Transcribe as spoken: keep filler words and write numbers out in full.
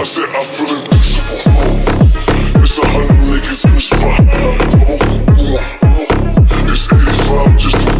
said I feel invincible. Oh, it's a hundred niggas in the spot. Oh, oh, oh. It's eighty-five just to